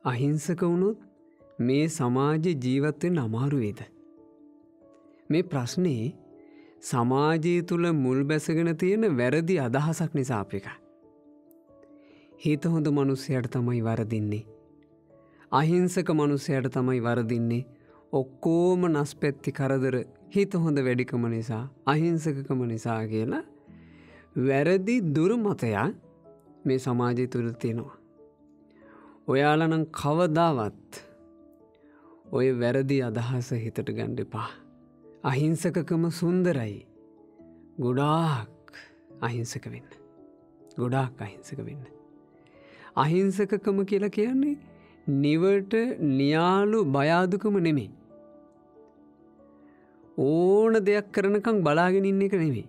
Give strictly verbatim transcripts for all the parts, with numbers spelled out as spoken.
අහිංසක වුණොත් මේ සමාජයේ ජීවත් වෙන්න අමාරු වේද? මේ ප්‍රශ්නේ සමාජය තුල මුල් බැසගෙන තියෙන වැරදි අදහසක් නිසා අපේක. හිත හොඳ මිනිසයාට තමයි වරදින්නේ. අහිංසක මිනිසයාට තමයි වරදින්නේ. ඔක්කොම නැස්පැත්ති කරදර හිත හොඳ වැඩිකම නිසා අහිංසකකම නිසා කියලා වැරදි දුර්මතය මේ සමාජය තුල තියෙනවා. ඔයාලා නම් කවදාවත් ඔය වැරදි අදහස හිතට ගන්න එපා. අහිංසකකම සුන්දරයි. ගොඩාක් අහිංසක වෙන්න. ගොඩාක් අහිංසක වෙන්න. අහිංසකකම කියලා කියන්නේ නිවට නියාලු බය අඩුකම නෙමෙයි. ඕන දෙයක් කරනකම් බලාගෙන ඉන්න එක නෙමෙයි.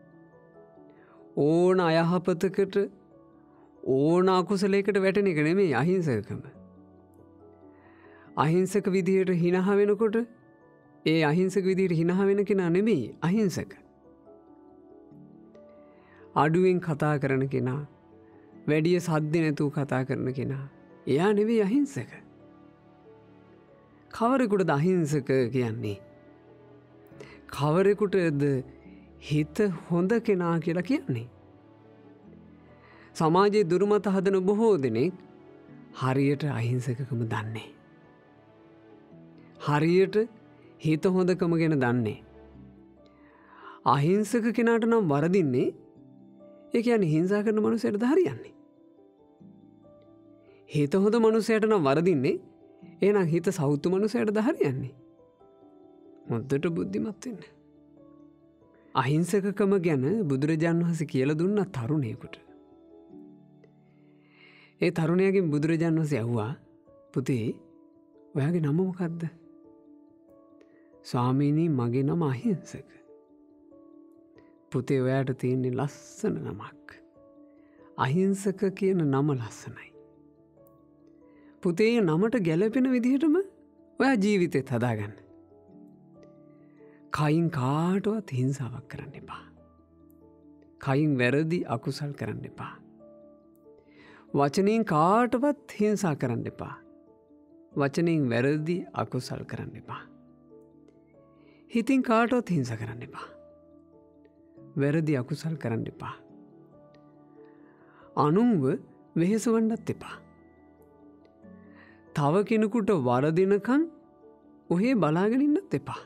ඕන අයහපතකට ඕන අකුසලයකට වැටෙන එක නෙමෙයි අහිංසකකම. අහිංසක විදියට හිනහ වෙනකොට ඒ අහිංසක විදියට හිනහ වෙන කෙනා නෙමෙයි අහිංසක. අඩුවෙන් කතා කරන කෙනා, වැඩි සද්ද නැතුව කතා කරන කෙනා, එයා නෙවෙයි අහිංසක. කවරෙකුටද අහිංසක කියන්නේ? කවරෙකුටද හිත හොඳ කෙනා කියලා කියන්නේ? සමාජයේ දුර්මත හදන බොහෝ දෙනෙක් හරියට අහිංසකකම දන්නේ. හරියට හිත හොඳකම ගැන දන්නේ. අහිංසක කෙනාට නම් වරදින්නේ ඒ කියන්නේ හිංසා කරන මනුස්සයටද හරියන්නේ. හිත හොඳ මනුස්සයට නම් වරදින්නේ එහෙනම් හිත සෞතු මනුස්සයටද හරියන්නේ. හොඳට බුද්ධිමත් වෙන්න. අහිංසකකම ගැන බුදුරජාණන් වහන්සේ කියලා දුන්නා තරුණයෙකුට. ඒ තරුණයාගෙන් බුදුරජාණන් වහන්සේ අහුවා, පුතේ ඔයාගේ නම මොකක්ද? ස්වාමීනි මගේ නම අහිංසක. පුතේ ඔයාට තියෙන්නේ ලස්සන නමක්. අහිංසක කියන නම ලස්සනයි. පුතේ නමට ගැලපෙන විදිහටම ඔයා ජීවිතේත් හදාගන්න. කයින් කාටවත් හිංසාවක් කරන්න එපා. කයින් වැරදි අකුසල් කරන්න එපා. වචනෙන් කාටවත් හිංසා කරන්න එපා. වචනෙන් වැරදි අකුසල් කරන්න එපා. හිතින් කාටවත් හිංසා කරන්න එපා. වැරදි අකුසල් කරන්න එපා. අනුන්ව වෙහෙසවන්නත් එපා. තව කෙනෙකුට වරදිනකන් ඔහේ බලාගෙන ඉන්නත් එපා.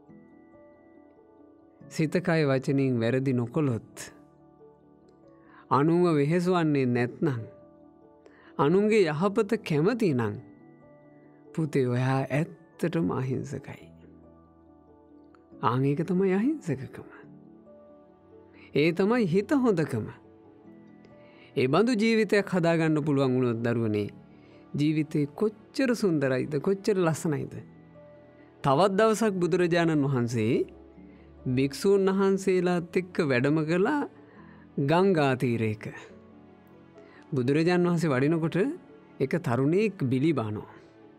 සිත කය වචනින් වැරදි නොකොලොත්, අනුන්ව වෙහෙසවන්නේ නැත්නම්, අනුන්ගේ යහපත කැමති නම් පුතේ ඔයා ඇත්තටම අහිංසකයි. ආන් ඒක තමයි අහිංසකකම. ඒ තමයි හිත හොඳකම. ඒ බඳු ජීවිතයක් හදාගන්න පුළුවන් වුණොත් දරුවනේ, ජීවිතේ කොච්චර සුන්දරයිද, කොච්චර ලස්සනයිද. තවත් දවසක් බුදුරජාණන් වහන්සේ භික්ෂූන් වහන්සේලාත් එක්ක වැඩම කළා ගංගා තීරයක. බුදුරජාණන් වහන්සේ වඩිනකොට එක තරුණයෙක් බිලි බානවා.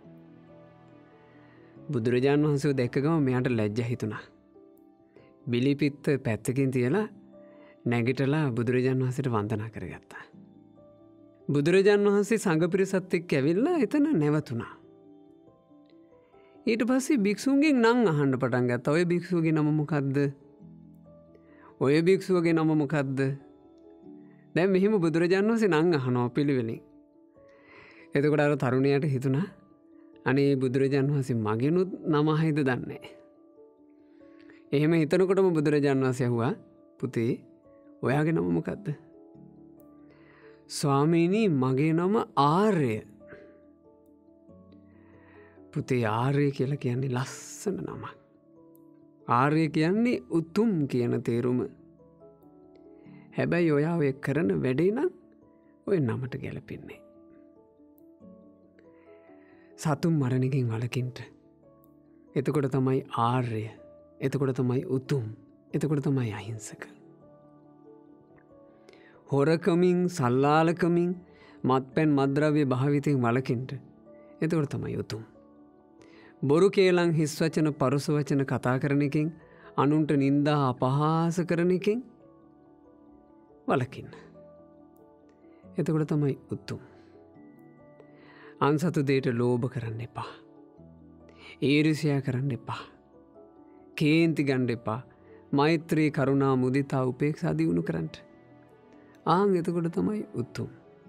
බුදුරජාණන් වහන්සේ දැක්ක ගම මෙයාට ලැජ්ජ හිතුණා. බිලි පිත්ත පැත්තකින් තියලා නැගිටලා බුදුරජාණන් වහන්සේට වන්දනා කරගත්තා. බුදුරජාණන් වහන්සේ සංඝ පිරිසත් එක්ක ඇවිල්ලා එතන නැවතුණා. ඊට පස්සේ භික්ෂුන්ගෙන් නම් අහන්න පටන් ගත්තා. ඔය භික්ෂුවගේ නම මොකද්ද? ඔය භික්ෂුවගේ නම මොකද්ද? දැන් මෙහිම බුදුරජාණන් වහන්සේ නම් අහනවා පිළිවෙලින්. එතකොට අර තරුණයාට හිතුණා, අනේ බුදුරජාණන් වහන්සේ මගෙනුත් නම අහයිද දන්නේ. එහෙම හිතනකොටම බුදුරජාණන් වහන්සේ අහුවා, පුතේ ඔයාගේ නම මොකද්ද? ස්වාමීනි මගේ නම ආර්ය. පුතේ ආර්ය කියලා කියන්නේ ලස්සන නමක්. ආර්ය කියන්නේ උතුම් කියන තේරුම. හැබැයි ඔයා ඔය කරන වැඩේ නම් ඔය නමට ගැලපෙන්නේ. සතුන් මරණකින් වළකින්න. එතකොට තමයි ආර්ය. එතකොට තමයි උතුම්. එතකොට තමයි අහිංසක. හොරකමින්, සල්ලාලකමින්, මත්පැන් මත්ද්‍රව්‍ය භාවිතයෙන් වළකින්න. එතකොට තමයි උතුම්. බොරු කේලම්, හිස් වචන, පරුස වචන කතා කරන එකෙන්, අනුන්ට නින්දා අපහාස කරන එකෙන් වළකින්න. එතකොට තමයි උතුම්. අන්සතු දේට ලෝභ කරන්න එපා. ඊරිසියා කරන්න එපා. කේන්ති ගන්න එපා. මෛත්‍රී කරුණා මුදිතා උපේක්ෂා දියුණු කරන්නට. ආන් එතකොට තමයි උතුම්.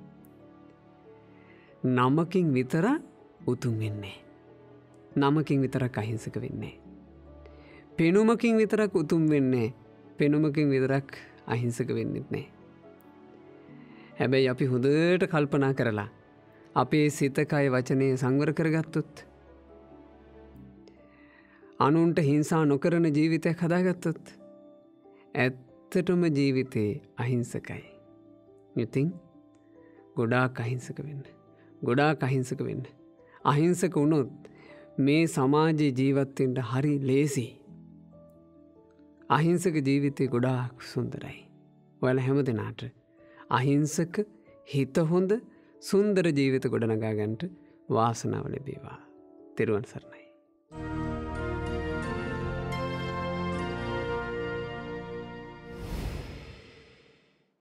නමකින් විතර උතුම් වෙන්නේ. නමකින් විතරක් අහිංසක වෙන්නේ. පෙනුමකින් විතරක් උතුම් වෙන්නේ. පෙනුමකින් විතරක් අහිංසක වෙන්නෙත් නෑ. හැබැයි අපි හොඳට කල්පනා කරලා අපේ සිතකය වචනය සංවර කරගත්තොත්, අනුන්ට හිංසා නොකරන ජීවිතයක් හදාගත්තොත් ඇත්තටම ජීවිතේ අහිංසකයි. ඉතින් ගොඩාක් අහිංසක වෙන්න. ගොඩාක් අහිංසක වෙන්න. අහිංසක වුණොත් මේ සමාජයේ ජීවත් වෙන්න හරි ලේසි. අහිංසක ජීවිතේ ගොඩාක් සුන්දරයි. ඔයාලා හැමදෙනාට අහිංසක හිත හොඳ සුන්දර ජීවිත ගොඩනගා ගන්නට වාසනාව ලැබේවා. තෙරුවන් සරණයි.